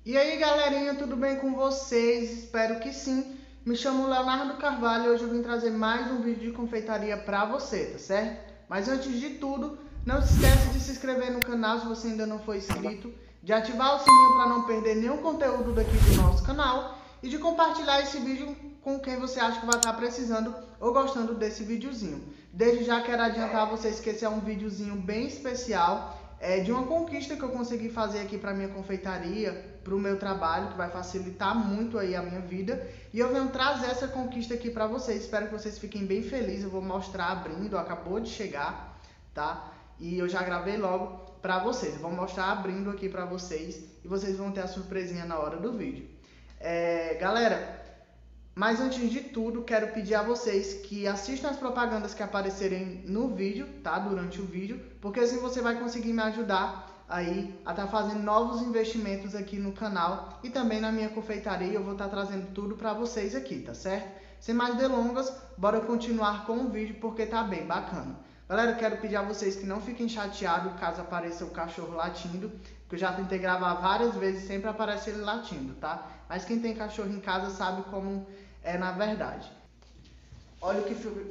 E aí galerinha, tudo bem com vocês? Espero que sim. Me chamo Leonardo Carvalho e hoje eu vim trazer mais um vídeo de confeitaria pra você, tá certo? Mas antes de tudo, não se esqueça de se inscrever no canal se você ainda não for inscrito, de ativar o sininho para não perder nenhum conteúdo daqui do nosso canal e de compartilhar esse vídeo com quem você acha que vai estar precisando ou gostando desse videozinho. Desde já quero adiantar a vocês que esse é um videozinho bem especial, de uma conquista que eu consegui fazer aqui para minha confeitaria, para o meu trabalho, que vai facilitar muito aí a minha vida. E eu venho trazer essa conquista aqui para vocês. Espero que vocês fiquem bem felizes. Eu vou mostrar abrindo, acabou de chegar, tá? E eu já gravei logo para vocês. Eu vou mostrar abrindo aqui para vocês e vocês vão ter a surpresinha na hora do vídeo. Galera, mas antes de tudo, quero pedir a vocês que assistam as propagandas que aparecerem no vídeo, tá? Durante o vídeo, porque assim você vai conseguir me ajudar aí a estar fazendo novos investimentos aqui no canal e também na minha confeitaria. Eu vou estar trazendo tudo para vocês aqui, tá certo? Sem mais delongas, bora continuar com o vídeo porque tá bem bacana. Galera, eu quero pedir a vocês que não fiquem chateados caso apareça o cachorro latindo, porque eu já tentei gravar várias vezes e sempre aparece ele latindo, tá? Mas quem tem cachorro em casa sabe como na verdade. Olha o que foi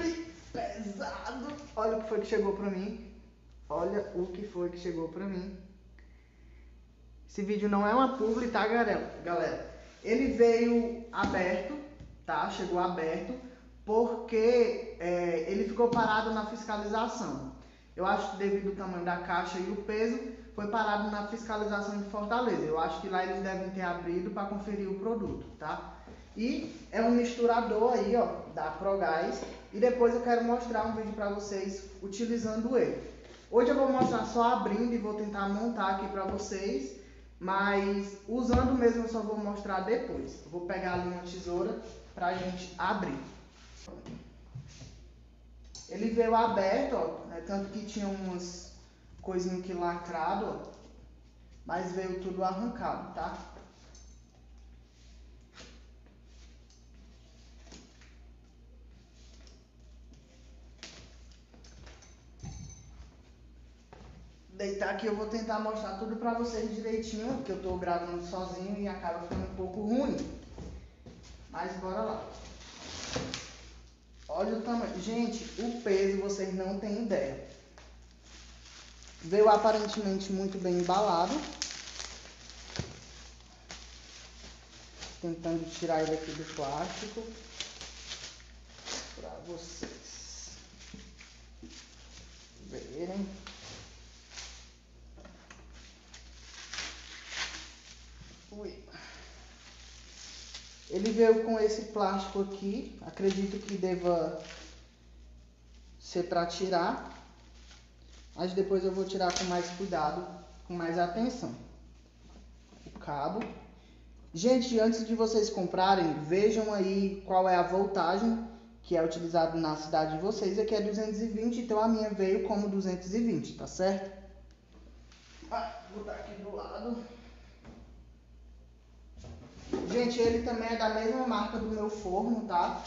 pesado. Olha o que foi que chegou pra mim. Olha o que foi que chegou pra mim. Esse vídeo não é uma publi, tá, galera? Ele veio aberto, tá? Chegou aberto porque ele ficou parado na fiscalização. Eu acho que devido ao tamanho da caixa e o peso, foi parado na fiscalização de Fortaleza. Eu acho que lá eles devem ter abrido para conferir o produto, tá? E é um misturador aí, ó, da Progás. E depois eu quero mostrar um vídeo para vocês utilizando ele. Hoje eu vou mostrar só abrindo e vou tentar montar aqui para vocês. Mas usando mesmo eu só vou mostrar depois. Eu vou pegar ali uma tesoura pra gente abrir. Ele veio aberto, ó, né, tanto que tinha umas coisinhas que lacrado, ó, mas veio tudo arrancado, tá? Deitar aqui eu vou tentar mostrar tudo pra vocês direitinho, porque eu tô gravando sozinho e acaba ficando um pouco ruim. Mas bora lá. Olha o tamanho. Gente, o peso vocês não têm ideia. Veio aparentemente muito bem embalado. Tentando tirar ele aqui do plástico. Pra vocês verem. Ele veio com esse plástico aqui, acredito que deva ser para tirar, mas depois eu vou tirar com mais cuidado, com mais atenção. O cabo. Gente, antes de vocês comprarem, vejam aí qual é a voltagem que é utilizado na cidade de vocês. Aqui é 220, então a minha veio como 220, tá certo? Vou botar aqui do lado. Gente, ele também é da mesma marca do meu forno, tá?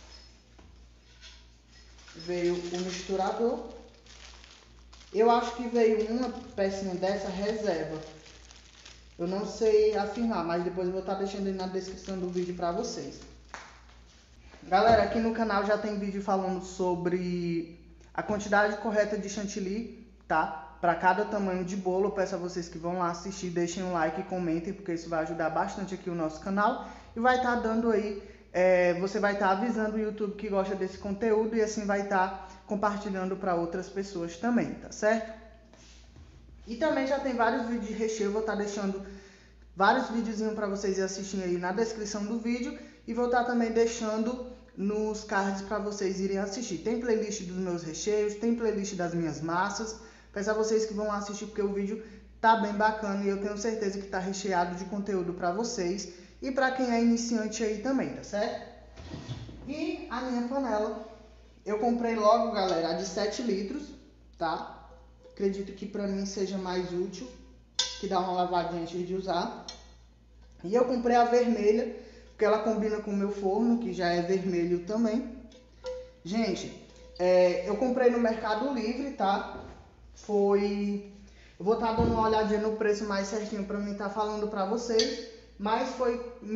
Veio o misturador. Eu acho que veio uma pecinha dessa reserva. Eu não sei afirmar, mas depois eu vou estar deixando aí na descrição do vídeo pra vocês. Galera, aqui no canal já tem vídeo falando sobre a quantidade correta de chantilly, tá? Para cada tamanho de bolo. Eu peço a vocês que vão lá assistir, deixem um like e comentem, porque isso vai ajudar bastante aqui o nosso canal. E vai estar dando aí, você vai estar avisando o YouTube que gosta desse conteúdo e assim vai estar compartilhando para outras pessoas também, tá certo? E também já tem vários vídeos de recheio, eu vou estar deixando vários videozinhos para vocês assistirem aí na descrição do vídeo. E vou estar também deixando nos cards para vocês irem assistir. Tem playlist dos meus recheios, tem playlist das minhas massas. Peço a vocês que vão lá assistir porque o vídeo tá bem bacana e eu tenho certeza que tá recheado de conteúdo para vocês e para quem é iniciante aí também, tá certo? E a minha panela, eu comprei logo, galera, a de 7 litros, tá? Acredito que para mim seja mais útil, que dá uma lavadinha antes de usar. E eu comprei a vermelha, porque ela combina com o meu forno, que já é vermelho também. Gente, eu comprei no Mercado Livre, tá? Foi Eu vou estar dando uma olhadinha no preço mais certinho para mim estar falando para vocês, mas foi R$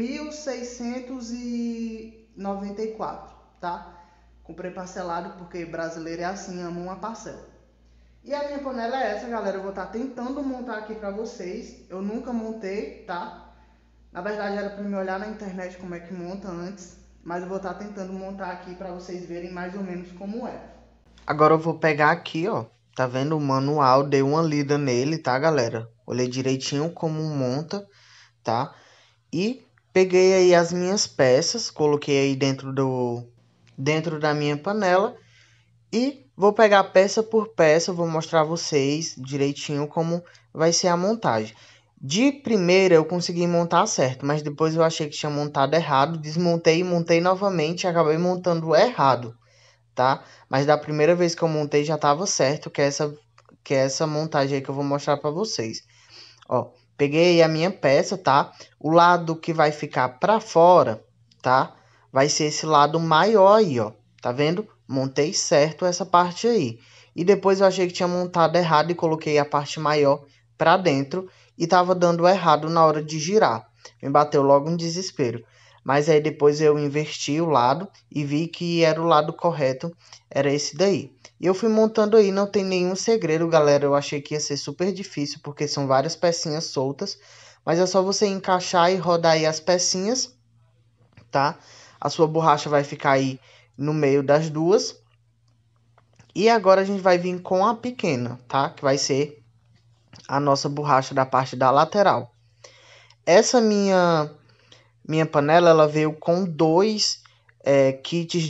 1.694, tá? Comprei parcelado porque brasileiro é assim, ama uma parcela. E a minha panela é essa, galera. Eu vou estar tentando montar aqui pra vocês. Eu nunca montei, tá? Na verdade era pra me olhar na internet como é que monta antes, mas eu vou estar tentando montar aqui pra vocês verem mais ou menos como é. Agora eu vou pegar aqui, ó. Tá vendo o manual? Dei uma lida nele, tá, galera? Olhei direitinho como monta, tá? E peguei aí as minhas peças, coloquei aí dentro da minha panela e vou pegar peça por peça, vou mostrar a vocês direitinho como vai ser a montagem. De primeira eu consegui montar certo, mas depois eu achei que tinha montado errado, desmontei e montei novamente e acabei montando errado, tá? Mas da primeira vez que eu montei já estava certo, que é essa montagem aí que eu vou mostrar para vocês. Ó, peguei a minha peça, tá? O lado que vai ficar para fora, tá? Vai ser esse lado maior aí, ó. Tá vendo? Montei certo essa parte aí. E depois eu achei que tinha montado errado e coloquei a parte maior para dentro e tava dando errado na hora de girar. Me bateu logo um desespero. Mas aí depois eu inverti o lado e vi que era o lado correto, era esse daí. E eu fui montando aí, não tem nenhum segredo, galera. Eu achei que ia ser super difícil, porque são várias pecinhas soltas. Mas é só você encaixar e rodar aí as pecinhas, tá? A sua borracha vai ficar aí no meio das duas. E agora a gente vai vir com a pequena, tá? Que vai ser a nossa borracha da parte da lateral. Essa minha panela, ela veio com dois kits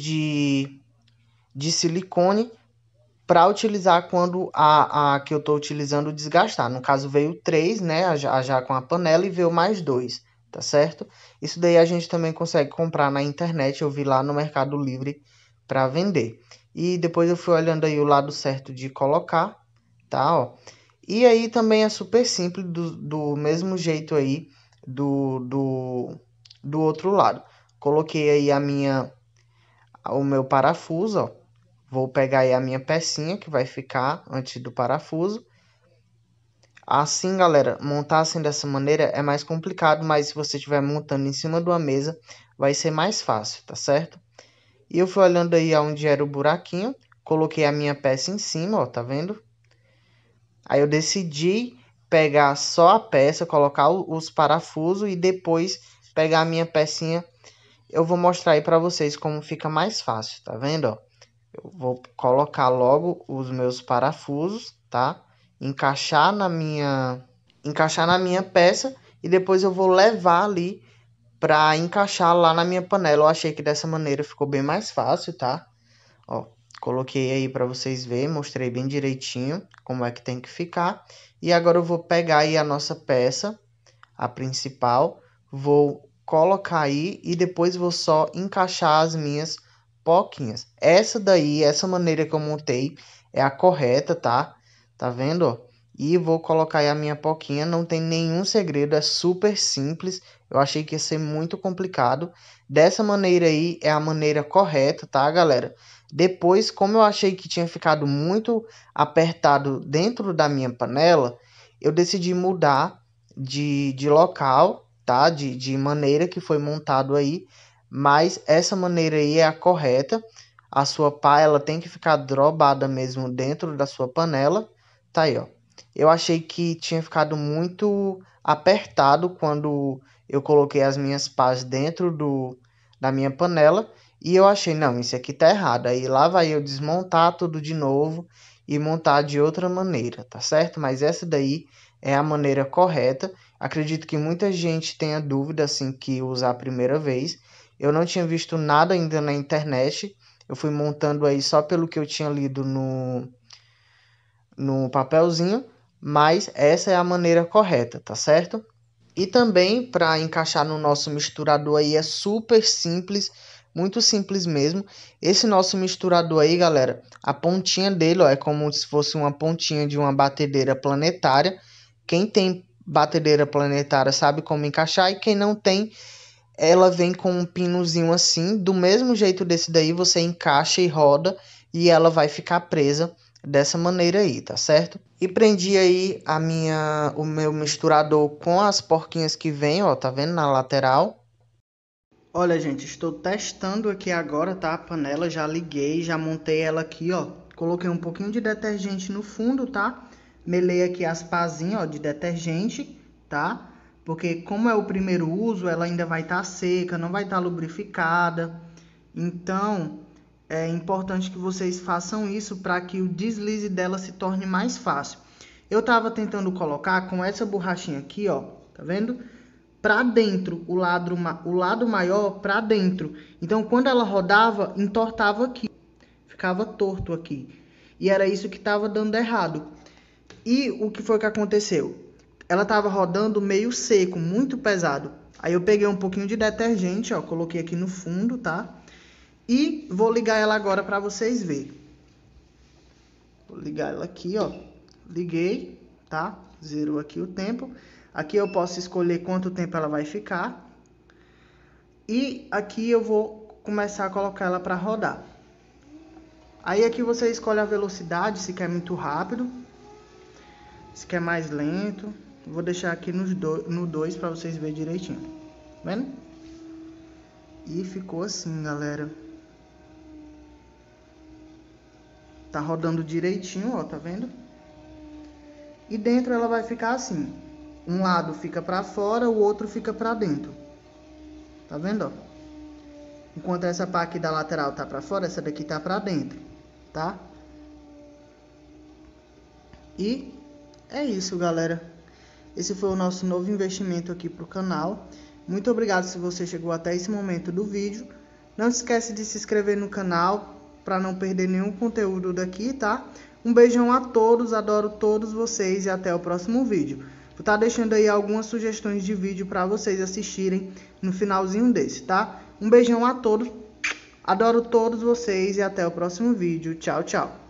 de silicone para utilizar quando a que eu estou utilizando desgastar. No caso veio 3, né, já com a panela, e veio mais 2, tá certo? Isso daí a gente também consegue comprar na internet, eu vi lá no Mercado Livre para vender. E depois eu fui olhando aí o lado certo de colocar, tá, ó. E aí também é super simples, do mesmo jeito aí do outro lado. Coloquei aí o meu parafuso, ó. Vou pegar aí a minha pecinha que vai ficar antes do parafuso. Assim, galera, montar assim dessa maneira é mais complicado, mas se você estiver montando em cima de uma mesa, vai ser mais fácil, tá certo? E eu fui olhando aí onde era o buraquinho, coloquei a minha peça em cima, ó, tá vendo? Aí eu decidi pegar só a peça, colocar os parafusos e depois pegar a minha pecinha. Eu vou mostrar aí pra vocês como fica mais fácil, tá vendo, ó? Eu vou colocar logo os meus parafusos, tá? Encaixar na minha peça e depois eu vou levar ali para encaixar lá na minha panela. Eu achei que dessa maneira ficou bem mais fácil, tá? Ó, coloquei aí para vocês verem, mostrei bem direitinho como é que tem que ficar. E agora eu vou pegar aí a nossa peça, a principal, vou colocar aí e depois vou só encaixar as minhas poquinhas. Essa maneira que eu montei é a correta, tá? Tá vendo, ó? E vou colocar aí a minha poquinha, não tem nenhum segredo, é super simples. Eu achei que ia ser muito complicado. Dessa maneira aí é a maneira correta, tá, galera? Depois, como eu achei que tinha ficado muito apertado dentro da minha panela, eu decidi mudar de local, tá? De maneira que foi montado aí. Mas essa maneira aí é a correta. A sua pá, ela tem que ficar drobada mesmo dentro da sua panela. Tá aí, ó. Eu achei que tinha ficado muito apertado quando eu coloquei as minhas pás dentro da minha panela. E eu achei, não, isso aqui tá errado. Aí lá vai eu desmontar tudo de novo e montar de outra maneira, tá certo? Mas essa daí é a maneira correta. Acredito que muita gente tenha dúvida assim que usar a primeira vez. Eu não tinha visto nada ainda na internet. Eu fui montando aí só pelo que eu tinha lido no papelzinho. Mas essa é a maneira correta, tá certo? E também para encaixar no nosso misturador aí é super simples. Muito simples mesmo. Esse nosso misturador aí, galera, a pontinha dele, ó, é como se fosse uma pontinha de uma batedeira planetária. Quem tem batedeira planetária sabe como encaixar. E quem não tem, ela vem com um pinozinho assim. Do mesmo jeito desse daí, você encaixa e roda. E ela vai ficar presa dessa maneira aí, tá certo? E prendi aí o meu misturador com as porquinhas que vem, ó, tá vendo, na lateral. Olha, gente, estou testando aqui agora, tá? A panela, já liguei, já montei ela aqui, ó. Coloquei um pouquinho de detergente no fundo, tá? Melei aqui as pazinhas, ó, de detergente, tá? Porque como é o primeiro uso, ela ainda vai estar seca, não vai estar lubrificada. Então, é importante que vocês façam isso para que o deslize dela se torne mais fácil. Eu tava tentando colocar com essa borrachinha aqui, ó, tá vendo? Para dentro, o lado maior para dentro. Então, quando ela rodava, entortava aqui, ficava torto aqui. E era isso que estava dando errado. E o que foi que aconteceu? Ela estava rodando meio seco, muito pesado. Aí eu peguei um pouquinho de detergente, ó, coloquei aqui no fundo, tá? E vou ligar ela agora para vocês verem. Vou ligar ela aqui, ó. Liguei, tá? Zerou aqui o tempo. Aqui eu posso escolher quanto tempo ela vai ficar. E aqui eu vou começar a colocar ela para rodar. Aí aqui você escolhe a velocidade, se quer muito rápido, se quer mais lento. Vou deixar aqui no 2 para vocês verem direitinho. Tá vendo? E ficou assim, galera. Tá rodando direitinho, ó, tá vendo? E dentro ela vai ficar assim. Um lado fica para fora, o outro fica para dentro. Tá vendo, ó? Enquanto essa pá aqui da lateral tá para fora, essa daqui tá para dentro, tá? E é isso, galera. Esse foi o nosso novo investimento aqui pro canal. Muito obrigado se você chegou até esse momento do vídeo. Não se esquece de se inscrever no canal para não perder nenhum conteúdo daqui, tá? Um beijão a todos, adoro todos vocês e até o próximo vídeo. Vou estar deixando aí algumas sugestões de vídeo para vocês assistirem no finalzinho desse, tá? Um beijão a todos, adoro todos vocês e até o próximo vídeo. Tchau, tchau.